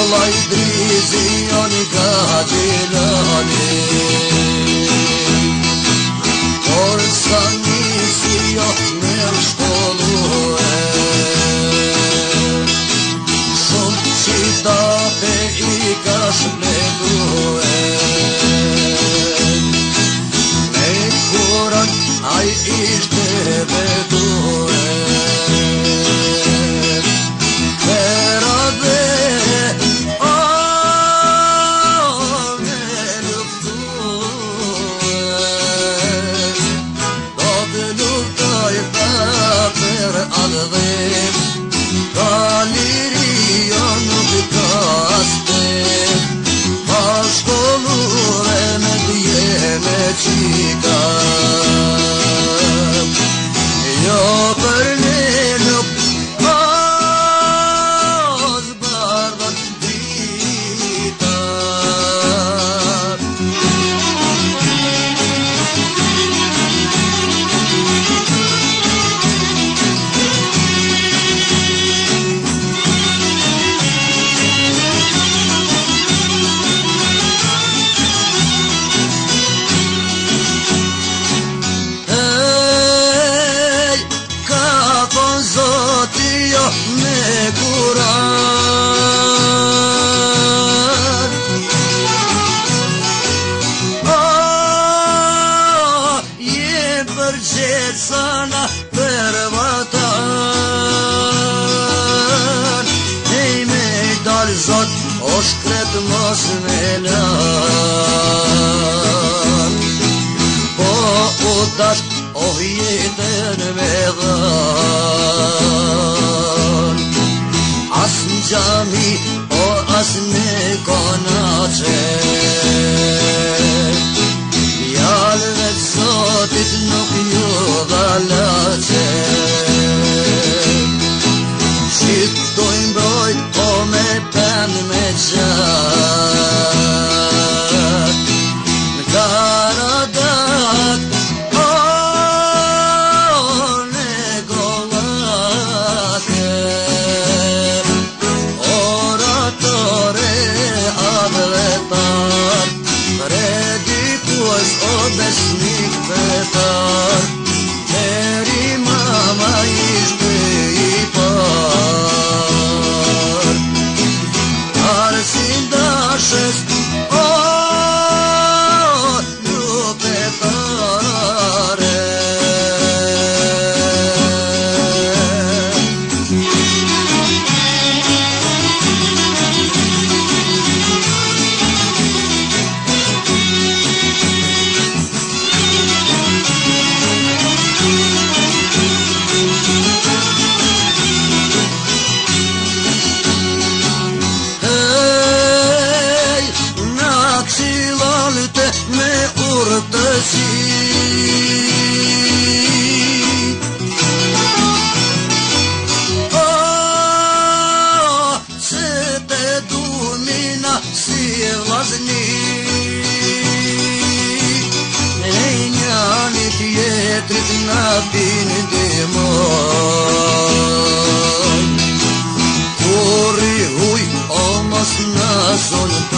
kollaj drizi oni gađilani. Por sa nisi još ne školuje, šum čitape i kašpleduje. Ne kuran, aj iš tebe duje. Ne kuran, je brđet sana pervatan. Ej me dal zot oškret mosmelan, po udaš ohjeten vedan. Asn cami o asne konace, yalvet zotit nuk ju dalace. Shittojnë brojt o me pen me gjat, në karadat besnik betar, eri mama ishte i par. Arsin dashes o ljubetare. Se te dumina si vllaznik, e njani tjetrit na bindimoj. Kur i huj o mos na zonë